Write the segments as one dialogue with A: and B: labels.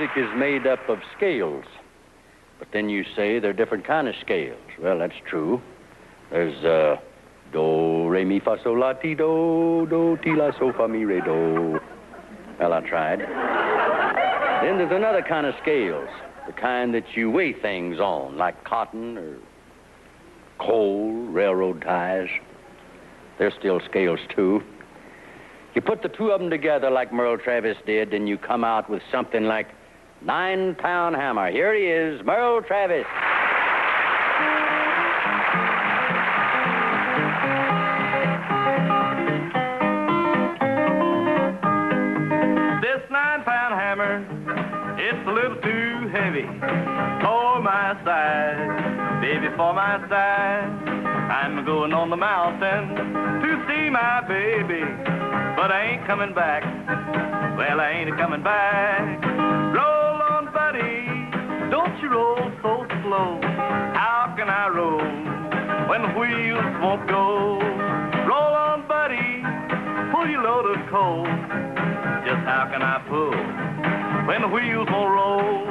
A: music is made up of scales. But then you say there are different kind of scales. Well, that's true. There's do, re, mi, fa, sol, la, ti, do, ti, la, so, fa, mi, re, do. Well, I tried. Then there's another kind of scales, the kind that you weigh things on, like cotton or coal, railroad ties. They're still scales, too. You put the two of them together like Merle Travis did, and you come out with something like 9-pound hammer. Here he is, Merle Travis.
B: This 9-pound hammer, it's a little too heavy for my size. Baby, for my size, I'm going on the mountain to see my baby, but I ain't coming back. Well, I ain't coming back. Roll on, buddy, don't you roll so slow. How can I roll when the wheels won't go? Roll on, buddy, pull your load of coal. Just how can I pull when the wheels won't roll?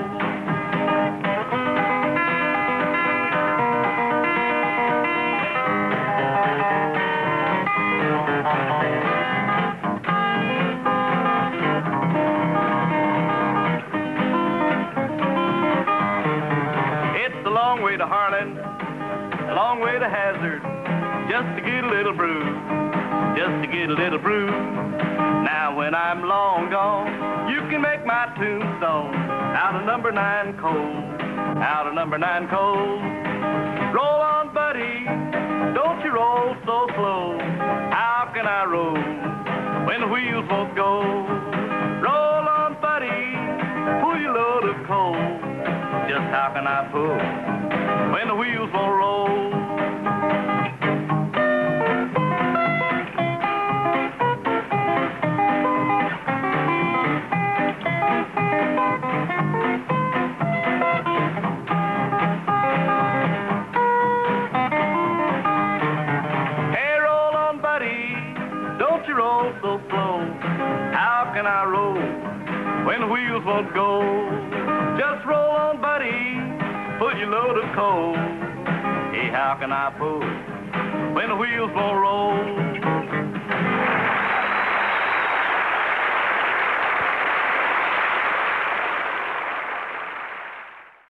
B: It's a long way to Harlan, a long way to Hazard, just to get a little brew, just to get a little brew. Now when I'm long gone, you can make my tombstone out of number 9 coal, out of number 9 coal. Roll on, buddy, don't you roll so slow. How can I roll when the wheels won't go? Roll on, buddy, pull your load of coal. Just how can I pull when the wheels won't roll? Don't you roll so slow. How can I roll when the wheels won't go? Just roll on, buddy, put your load of coal. Hey, how can I pull when the wheels won't roll?